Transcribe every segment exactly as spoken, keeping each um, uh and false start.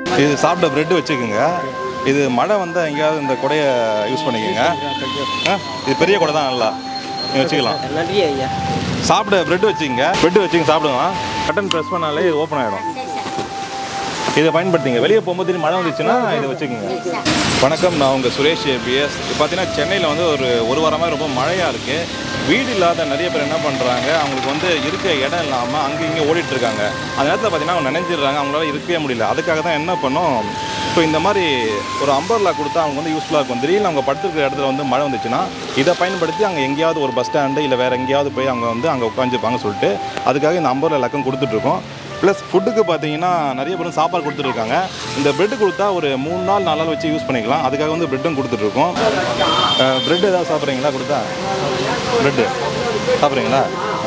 இது சாப்பிட்ட பிரெட் வச்சுக்கோங்க. இது மழை வந்தால் எங்கேயாவது இந்த கொடையை யூஸ் பண்ணிக்கோங்க. இது பெரிய கொடை தான், நல்லா நீங்கள் வச்சுக்கலாம். நன்றி ஐயா. சாப்பிட பிரெட் வச்சுக்கோங்க. பிரெட் வச்சுங்க சாப்பிடுங்க. பட்டன் ப்ரெஸ் பண்ணாலே இது ஓப்பன் ஆகிடும். இதை பயன்படுத்திங்க. வெளியே போகும்போது மழை வந்துச்சுன்னா இதை வச்சுக்கோங்க. வணக்கம், நான் உங்கள் சுரேஷ் ஏபிஎஸ். இப்போ பார்த்தீங்கன்னா சென்னையில் வந்து ஒரு ஒரு வாரமாக ரொம்ப மழையாக இருக்குது. வீடு இல்லாத நிறைய பேர் என்ன பண்ணுறாங்க, அவங்களுக்கு வந்து இருக்க இடம் இல்லாமல் அங்கே இங்கே ஓடிட்டுருக்காங்க. அந்த நேரத்தில் பார்த்தீங்கன்னா அவங்க நினைஞ்சிடுறாங்க, அவங்களால இருக்கவே முடியல. அதுக்காக தான் என்ன பண்ணோம், இப்போ இந்த மாதிரி ஒரு அம்பர்லா கொடுத்தா அவங்க வந்து யூஸ்ஃபுல்லாக இருக்கும். திடீர்னு அவங்க படுத்துருக்கிற இடத்துல வந்து மழை வந்துச்சுன்னா இதை பயன்படுத்தி அங்கே எங்கேயாவது ஒரு பஸ் ஸ்டாண்டு இல்லை வேறு எங்கேயாவது போய் அவங்க வந்து அங்கே உட்காந்துப்பாங்க சொல்லிட்டு அதுக்காக இந்த அம்பர்லா லக்கம் கொடுத்துட்ருக்கோம். ப்ளஸ் ஃபுட்டுக்கு பார்த்தீங்கன்னா நிறைய பேரும் சாப்பாடு கொடுத்துட்ருக்காங்க. இந்த ப்ரெட்டு கொடுத்தா ஒரு மூணு நாள் நாலு நாள் வச்சு யூஸ் பண்ணிக்கலாம். அதுக்காக வந்து ப்ரெட்டும் கொடுத்துட்ருக்கோம். ப்ரெட் ஏதாவது சாப்பிட்றீங்களா? கொடுத்தா ப்ரெட்டு சாப்பிட்றீங்களா?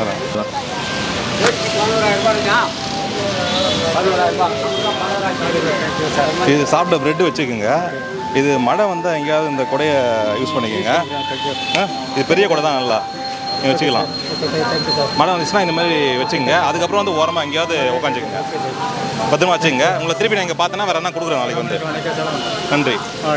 இது சாப்பிட்ட ப்ரெட்டு வச்சுக்கோங்க. இது மழை வந்தால் எங்கேயாவது இந்த கொடையை யூஸ் பண்ணிக்கோங்க. இது பெரிய கொடை தான், நல்லா நீங்கள் வச்சுக்கலாம். மழை வந்துச்சுன்னா இந்த மாதிரி வச்சுக்கோங்க. அதுக்கப்புறம் வந்து ஓரமாக எங்கேயாவது உட்காந்துக்குங்க. பத்திரமா வச்சுக்கோங்க. உங்களை திருப்பி நான் இங்கே பார்த்தேன்னா வேறு என்ன கொடுக்குறேன் நாளைக்கு வந்து. நன்றி.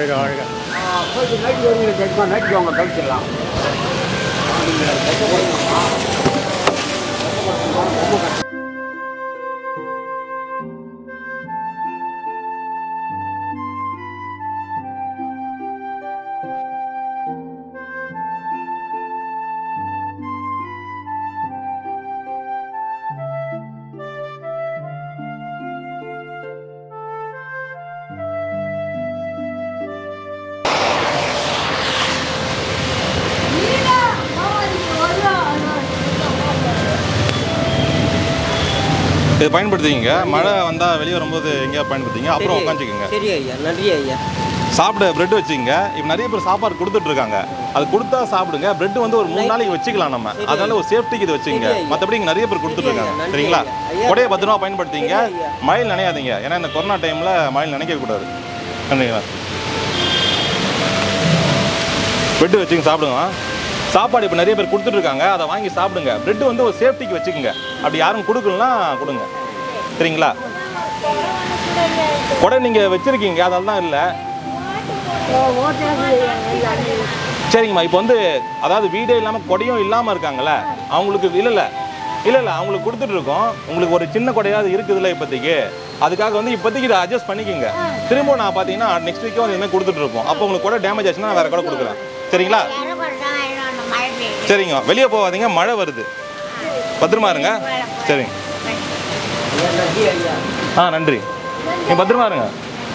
இது பயன்படுத்திங்க. மழை வந்தால் வெளியே வரும்போது எங்கேயா பயன்படுத்திங்க. அப்புறம் உட்காந்துக்குங்க. சரி ஐயா, நன்றி ஐயா. சாப்பிட பிரெட் வச்சுங்க. இப்போ நிறைய பேர் சாப்பாடு கொடுத்துட்ருக்காங்க. அது கொடுத்தா சாப்பிடுங்க. பிரெட் வந்து ஒரு மூணு நாளைக்கு வச்சுக்கலாம் நம்ம. அதனால ஒரு சேஃப்டிக்கு இது வச்சுங்க. மற்றபடி இங்கே நிறைய பேர் கொடுத்துட்ருக்காங்க. சரிங்களா? கொடையை பத்திரமா பயன்படுத்திங்க. மழையில் நினையாதீங்க. ஏன்னா இந்த கொரோனா டைமில் மழையில் நினைக்கக்கூடாது. நன்றிங்களா? பிரெட் வச்சுங்க, சாப்பிடுங்க. சாப்பாடு இப்போ நிறைய பேர் கொடுத்துட்ருக்காங்க. அதை வாங்கி சாப்பிடுங்க. பிரெட்டு வந்து ஒரு சேஃப்டிக்கு வச்சுக்கோங்க. அப்படி யாரும் கொடுக்கலாம் கொடுங்க. சரிங்களா? கொடை நீங்கள் வச்சுருக்கீங்க, அதெல்லாம் தான் இல்லை. சரிங்கம்மா. இப்போ வந்து அதாவது வீடே இல்லாமல் கொடையும் இல்லாமல் இருக்காங்கல்ல, அவங்களுக்கு இல்லை இல்லை இல்லை இல்லை அவங்களுக்கு கொடுத்துட்ருக்கோம். உங்களுக்கு ஒரு சின்ன கொடையாவது இருக்குதுல்ல இப்போதைக்கு. அதுக்காக வந்து இப்போதைக்கு இதை அட்ஜஸ்ட் பண்ணிக்கோங்க. திரும்ப நான் பார்த்தீங்கன்னா நெக்ஸ்ட் வீக்கும் வந்து இதுமாதிரி கொடுத்துட்ருப்போம். அப்போ உங்களுக்கு கொடை டேமேஜ் ஆச்சுன்னா நான் வேறு கொடை கொடுக்குறேன். சரிங்களா? சரிங்க. வெளியே போகாதீங்க, மழை வருது. பத்திரமா இருங்க. சரிங்க. ஆ நன்றி. நீங்கள் பத்திரமா இருங்க.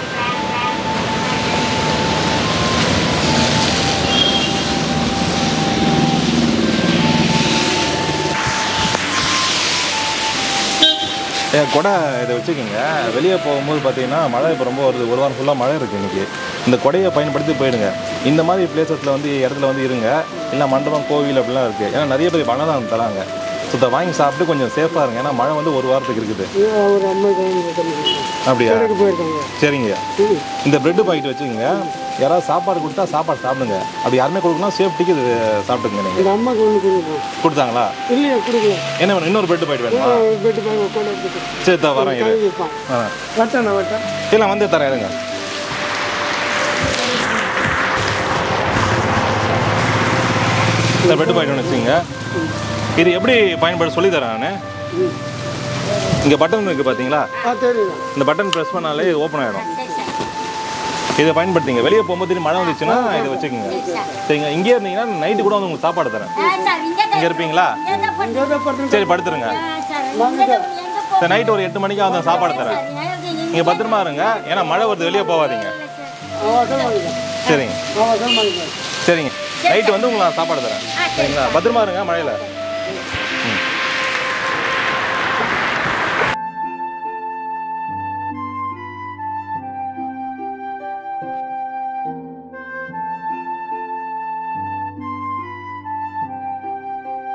ஏன் கொடை இதை வச்சுக்கோங்க. வெளியே போகும்போது பார்த்தீங்கன்னா மழை இப்போ ரொம்ப வருது. ஒரு வாரம் ஃபுல்லாக மழை இருக்குது இன்றைக்கி. இந்த கொடையை பயன்படுத்தி போயிடுங்க. இந்த மாதிரி பிளேசஸில் வந்து இடத்துல வந்து இருங்க. இல்லை மண்டபம், கோவில் அப்படிலாம் இருக்குது. ஏன்னா நிறைய பேர் பணம் தான் தராங்க. ஸோ இதை வாங்கி சாப்பிட்டு கொஞ்சம் சேஃபாக இருங்க. ஏன்னா மழை வந்து ஒரு வாரத்துக்கு இருக்குது. அப்படியா? சரிங்க. இந்த ப்ரெட்டு பாக்கெட் வச்சுக்கோங்க. யாராவது சாப்பாடு கொடுத்தா சாப்பாடு சாப்பிடுங்க. அப்படி யாருமே கொடுக்கலாம், சேஃப்டிக்கு இது சாப்பிட்டுங்க. நீங்கள் அம்மாக்கு ஒன்று கொடுத்தாங்களா? இல்லையா? கொடுக்கல. என்ன வேணும்? இன்னொரு ப்ரெட்டு பாக்கெட் வேணுமா? சரி தான் வரேன். இல்லை வந்து தரேன். இருங்க. இந்த ப்ரெட்டு பாக்கெட் ஒன்று வச்சுங்க. இது எப்படி பயன்படுத்த சொல்லி தரேன் நான். இங்கே பட்டன் இருக்குது பார்த்தீங்களா? இந்த பட்டன் ப்ரெஸ் பண்ணாலே இது ஓப்பன் ஆகிடும். இதை பயன்படுத்திங்க. வெளியே போகும்போது மழை வந்துச்சுன்னா இதை வச்சுக்கோங்க. சரிங்க. இங்கே இருந்தீங்கன்னா நைட்டு கூட வந்து உங்களுக்கு சாப்பாடு தரேன். இங்கே இருப்பீங்களா? சரி, படுத்துருங்க. சரி, நைட்டு ஒரு எட்டு மணிக்கு வந்து சாப்பாடு தரேன். நீங்கள் பத்திரமா இருங்க. ஏன்னா மழை வருது, வெளியே போகாதீங்க. சரிங்க. சரிங்க. நைட்டு வந்து உங்களுக்கு நான் சாப்பாடு தரேன். சரிங்களா? பத்திரமா இருங்க மழையில்.